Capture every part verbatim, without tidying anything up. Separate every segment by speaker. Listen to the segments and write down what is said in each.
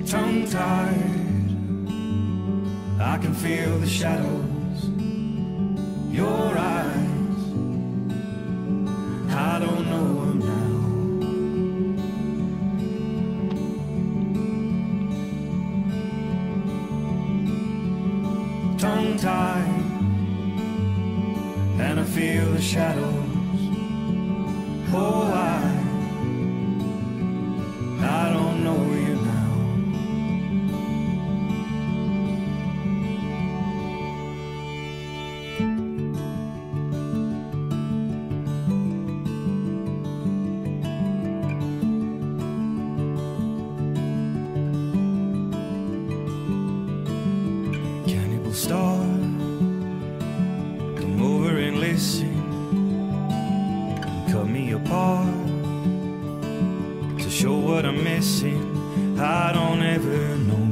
Speaker 1: tongue-tied, I can feel the shadows, your eyes, I don't know them now. Tongue-tied, and I feel the shadows, oh I, I don't know you now. Star, come over and listen, cut me apart to show what I'm missing. I don't ever know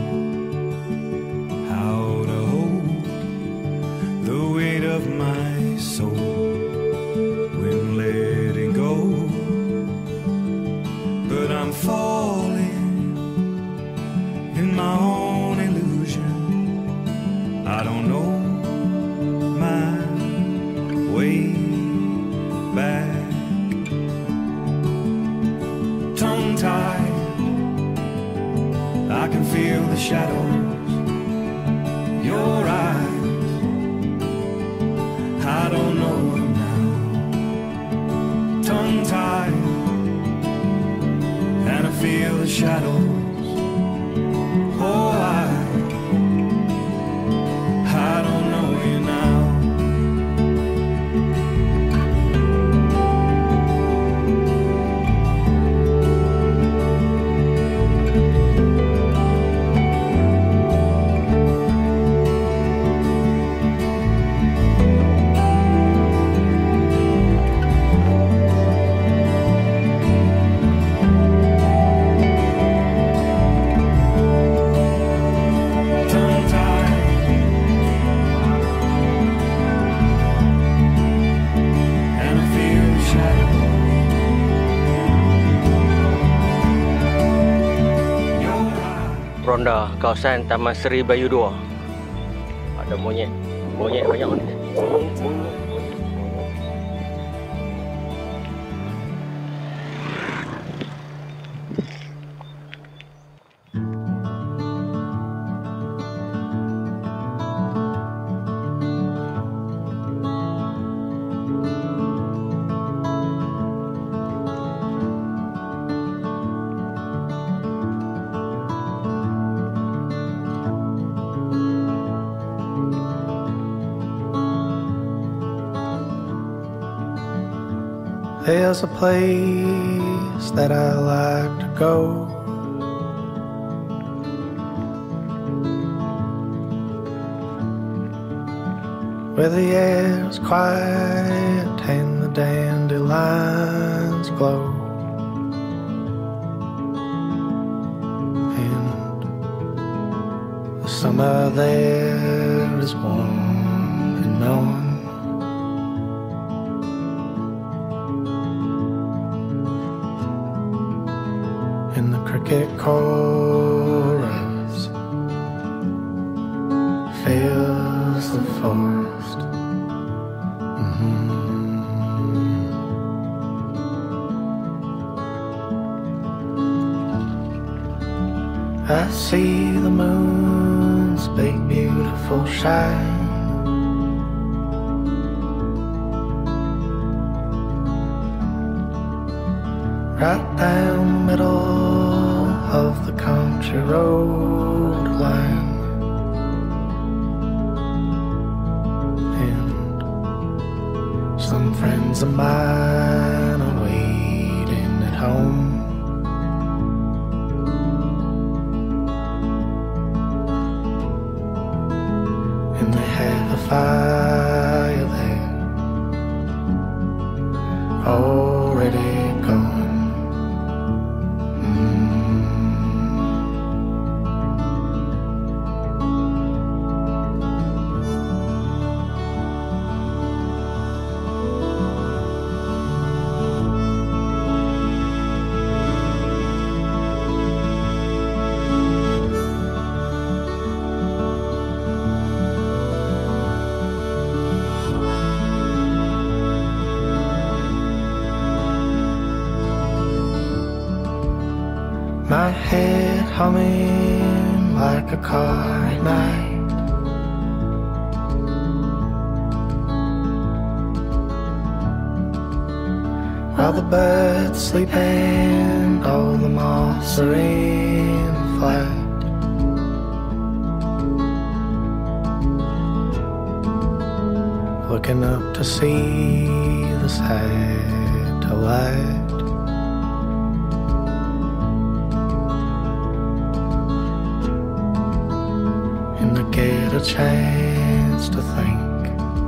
Speaker 1: how to hold the weight of my soul when letting go, but I'm falling in my own illusion. I don't know my way back. Tongue-tied, I can feel the shadows, your eyes, I don't know them now. Tongue-tied, and I feel the shadows, oh I, I don't know you now.
Speaker 2: Ronda kawasan Taman Seri Bayu dua. Ada monyet. Monyet banyak ni.
Speaker 3: There's a place that I like to go, where the air's quiet and the dandelions glow, and the summer there is warm and known. And the cricket chorus fills the forest. Mm-hmm. I see the moon's big beautiful shine, right down the middle of the country road line, and some friends of mine are waiting at home, and they have a fire there already going. my head humming like a car at night. While the birds sleep and all the moths are in flight. Looking up to see the satellite. And I get a chance to think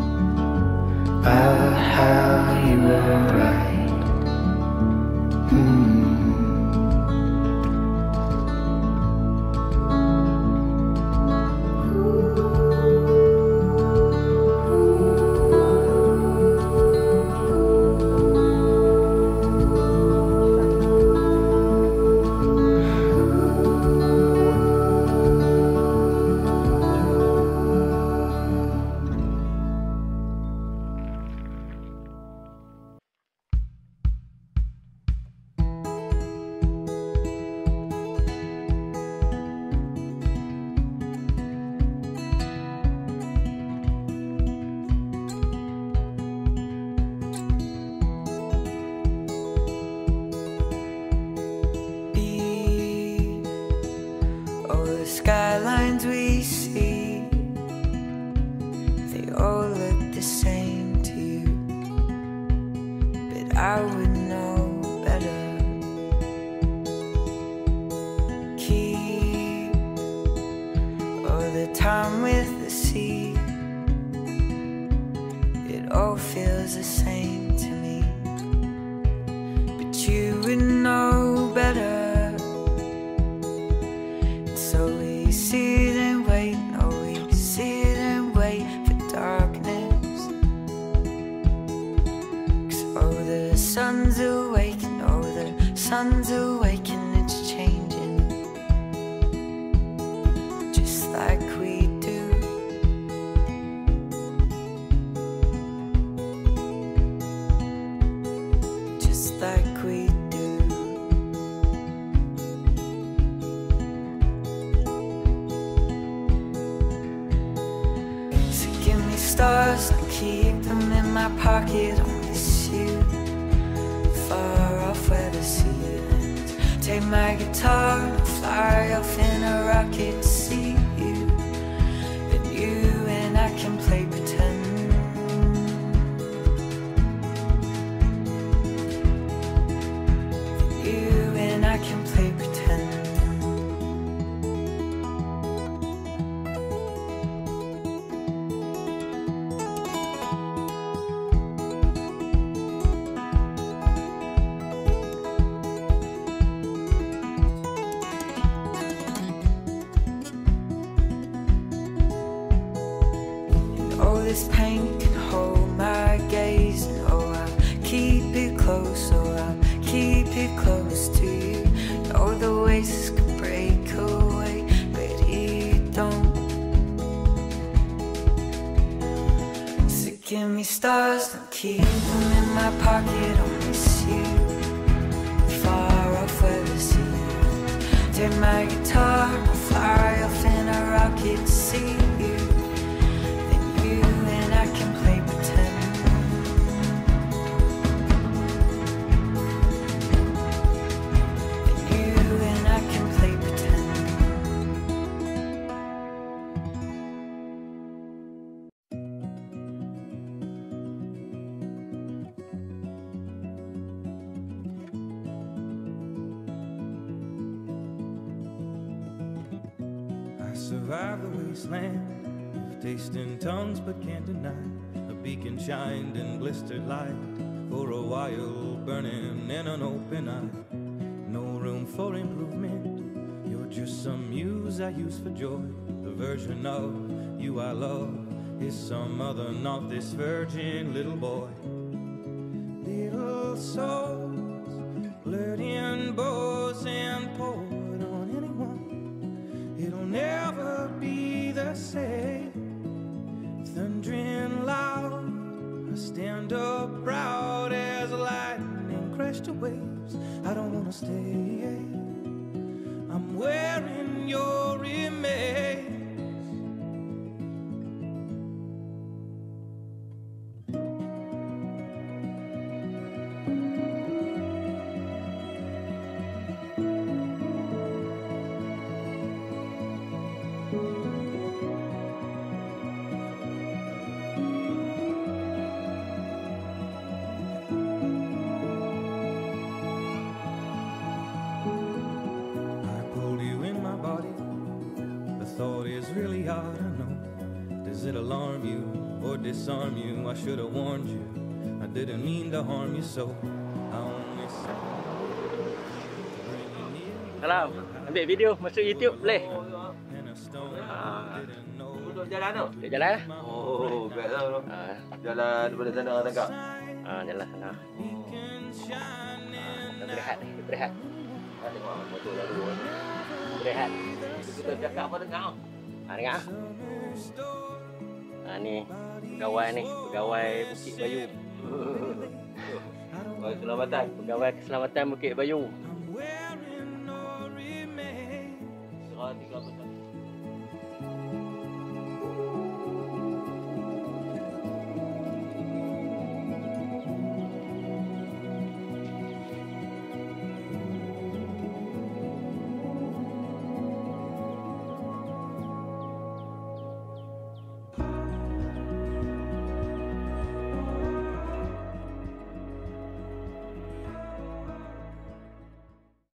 Speaker 3: about how you were right. Hmm.
Speaker 4: Skylines we see, they all look the same to you, but I would know better. Keep all the time with the sea, it all feels the same to me, but you would know better. Sit and wait, no, we sit and wait for darkness. 'Cause oh, the sun's awaking, oh, the sun's awaking, it's changing, just like we do. Just like we do. Stars, I keep them in my pocket. I'll miss you far off where the sea ends. Take my guitar and fly off in a rocket to see you. Then you and I can play pretend. Then you and I can play pretend. This pain can hold my gaze, and oh, I'll keep it close, oh, I'll keep it close to you. All the ways this can break away, but it don't. So give me stars, I'll keep them in my pocket. I'll miss you far off where the sea is. Take my guitar, I'll fly off in a rocket to see you.
Speaker 1: Survive the wasteland of tasting tongues but can't deny. A beacon shined in blistered light for a while, burning in an open eye. No room for improvement, you're just some muse I use for joy. The version of you I love is some other, not this virgin little boy. Little souls blurred in bows and poured on anyone. It'll never be the same. Thundering loud, I stand up proud as lightning crashed to waves. I don't wanna stay, we ought to know. Does it alarm you or disarm you? I should have warned you. I didn't mean to harm you, so I only said to bring you near.
Speaker 2: Kalau ambil video masuk YouTube boleh.
Speaker 1: And a stone
Speaker 2: Ah.
Speaker 1: didn't know.
Speaker 5: Duduk jalan tu?
Speaker 2: Duduk jalan lah.
Speaker 5: Oh, best lah tu.
Speaker 2: Ah,
Speaker 5: Jalan daripada sana tangkap.
Speaker 2: ah jalan sana.
Speaker 1: We can shine in
Speaker 2: Kita berehat ni, kita berehat.
Speaker 5: Ah, tengok motor lalu.
Speaker 2: Berehat.
Speaker 5: Kita cakap apa dengar?
Speaker 2: Ha, dengar ah. Ha, ni pegawai ni, pegawai Bukit Bayu.
Speaker 5: Oh, keselamatan.
Speaker 2: Pegawai keselamatan Bukit Bayu.
Speaker 1: I'm wearing no remains.
Speaker 5: Serah tiga belas.